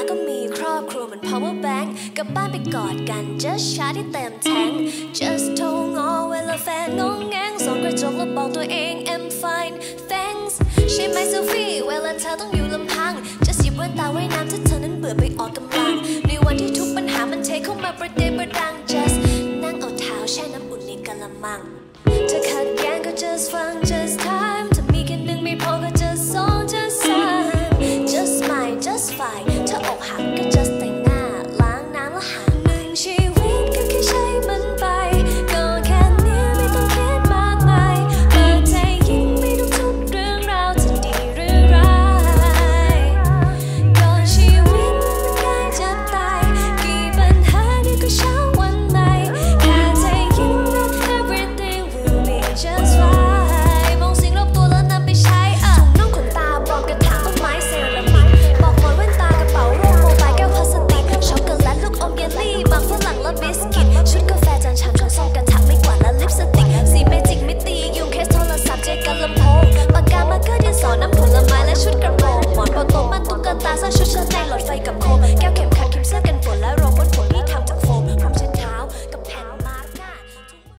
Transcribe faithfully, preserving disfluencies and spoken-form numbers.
ก็มีครอบครัวเหมือน power bank กลับบ้านไปกอดกัน just ชาร์จที่เต็มแทง just โทรงอเวลาแฟนงงแงงส่องกระจกแล้วบอกตัวเอง I'm fine thanks ใช่ไหมเซลฟี่เวลาเธอต้องอยู่ลำพัง just หยิบแว่นตาว่ายน้ำถ้าเธอนั้นเบื่อไปออกกำลังในวันที่ทุกปัญหามันเทเข้ามาประเดประดัง just นั่งเอาเท้าแช่น้ำอุ่นในกะละมังเธอขัดแย้งก็ just ฟัง just time ถ้ามีแค่หนึ่งไม่พอก็ just สอง just สาม just smile just fine ถ้าอกหักก็ just แต่งหน้าล้างน้ำแล้วหาหนึ่งชีวิตก็แค่ใช้มันไปก็แค่เนี้ยไม่ต้องคิดมากมายเปิดใจยิ้มไม่ต้องทุกเรื่องราวจะดีหรือร้ายก็ชีวิตมันง่ายจะตายกี่ปัญหานี่ก็เช้าวันใหม่แค่ใจยิ้ม everything will be just fine มองสิ่งรอบตัวแล้วนำไปใช้อ่ะถุงน่องขนตาบอกกระถางต้นไม้เซรามิกบอกหมอนแว่นตากระเป๋าร่มโมบายแก้วพลาสติกช็อกโกแลตลูกอมเยลลี่บางฝรั่งและบิสกิตชุดกาแฟจานชามช้อนส้อมกระถางไม่กวาดและลิปสติกสีเมจิกมิติยูเคสโทรศัพท์เจกันลำโพงปากกามาร์กเกอร์ดินสอน้ำผลไม้และชุดกระโปรงหมอนโปโตมันตุ๊กตาสร้างชุดชั้นใน